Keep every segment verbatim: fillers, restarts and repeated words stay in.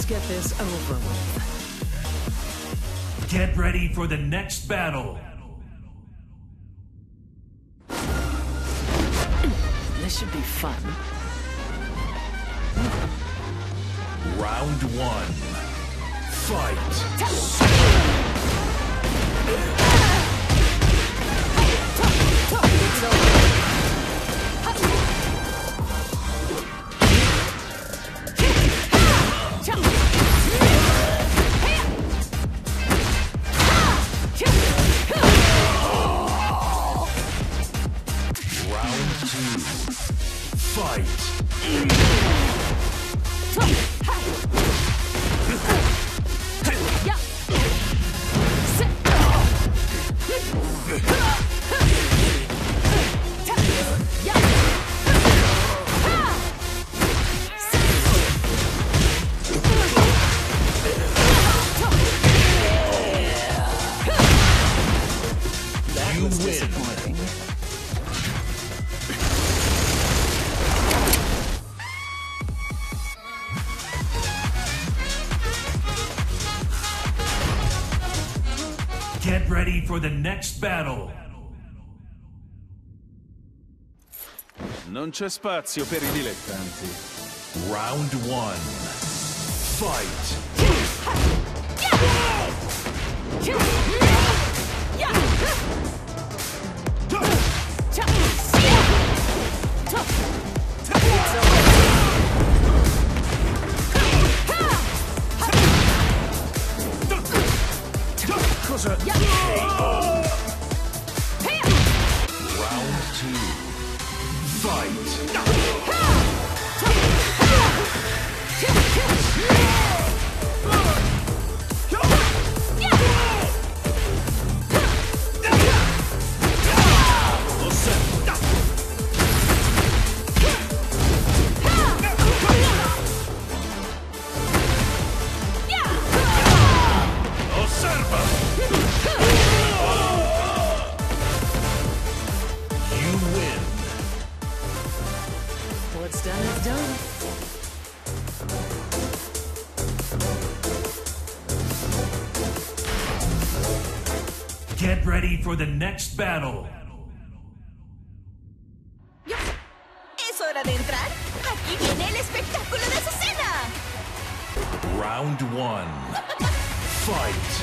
get this over with. Get ready for the next battle. This should be fun. Round one. Fight. Round two. Fight. You win. Get ready for the next battle. Non c'è spazio per i dilettanti. Round one. Fight. Round two. Fight. What's done is done. Get ready for the next battle. Es hora de entrar. Aquí viene el espectáculo de Azucena. Round one. Fight.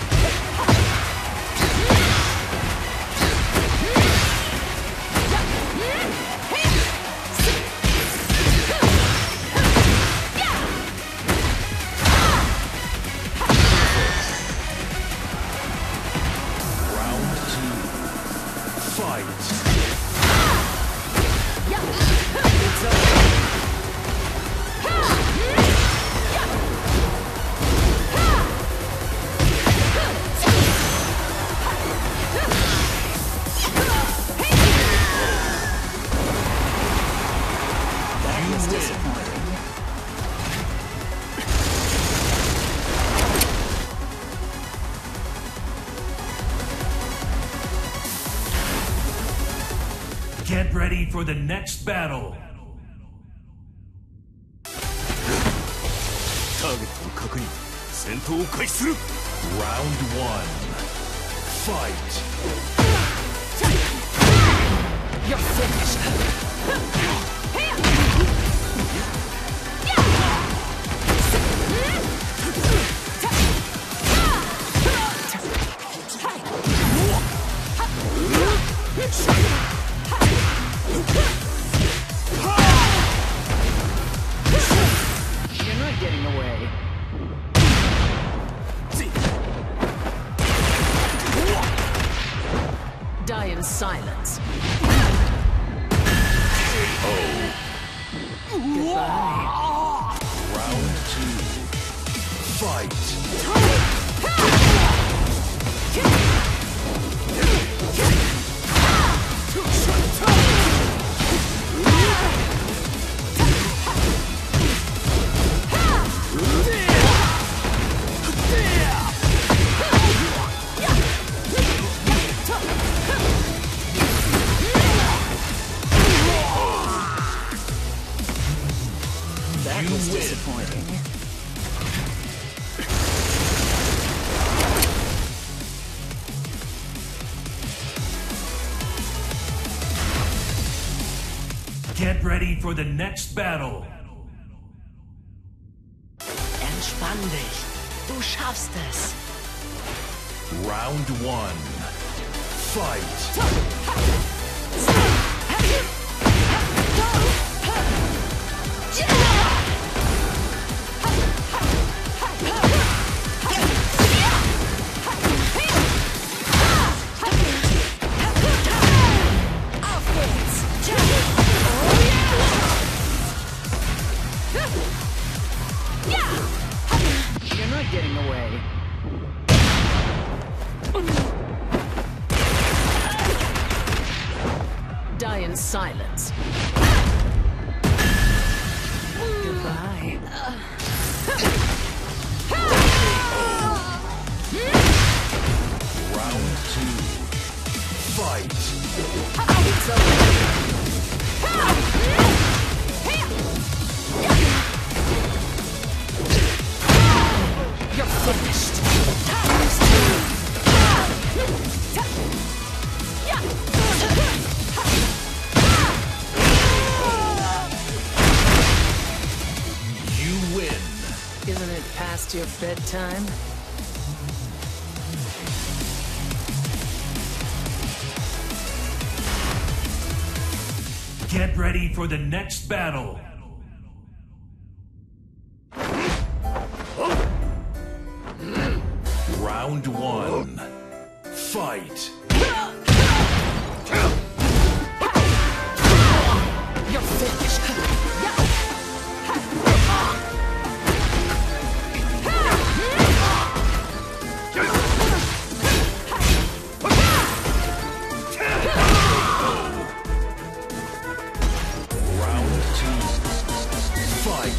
Get ready for the next battle. Round one. Fight. You're finished. You're not getting away. Die in silence. Goodbye. Round two. Fight. That You was win. disappointing. Get ready for the next battle. Entspann dich. Du schaffst es. Round one. Fight. You're not getting away. Die in silence. Goodbye. Round two. Fight. It's over. You're finished. You win. Isn't it past your bedtime? Get ready for the next battle. Round one. Fight. You're finished. Round two. Fight.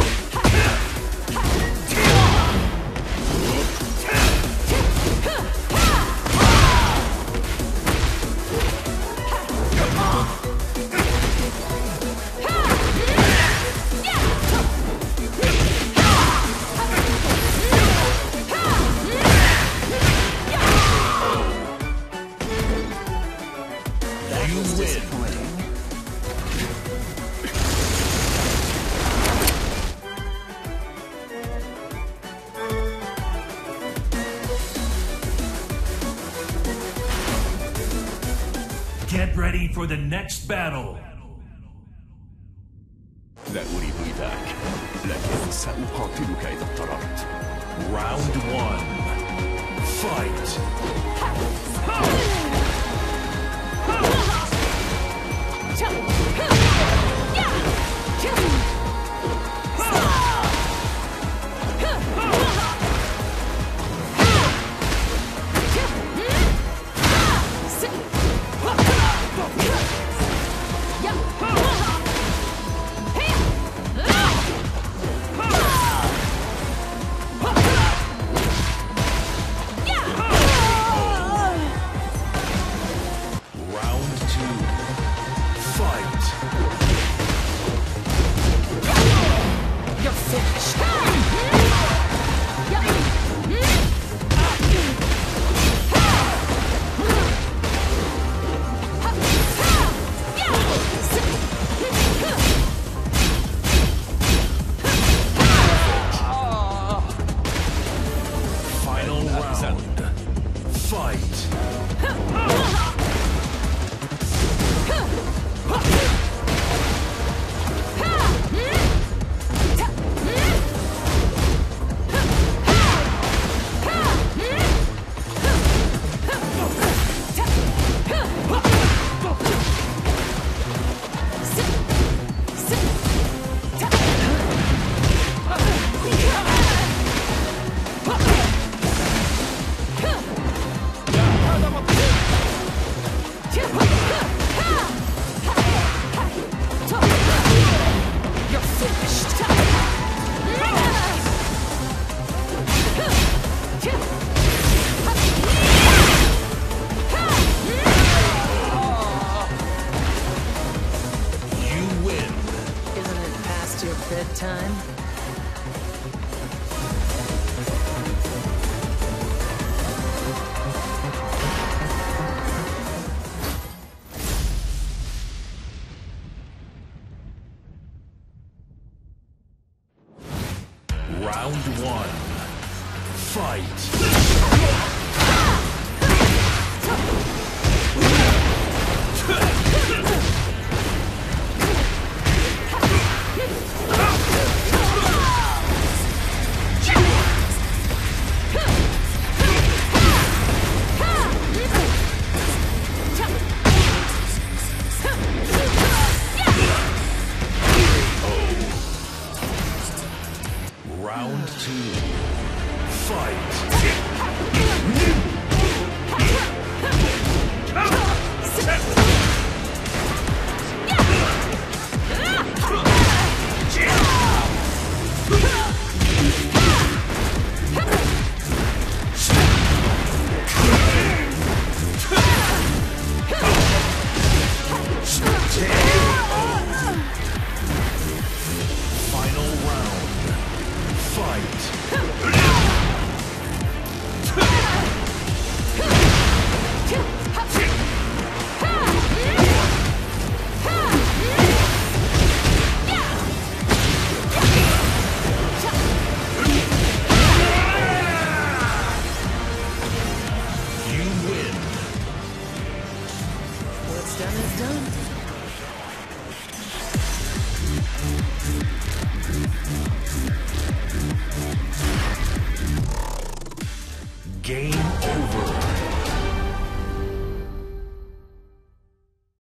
You win. Get ready for the next battle. لا أريد ذاك، لكن سأقاتلك إذا اضطررت. Round one. Fight. Round two. Fight. You're finished. Final round. Fight. done is done. Game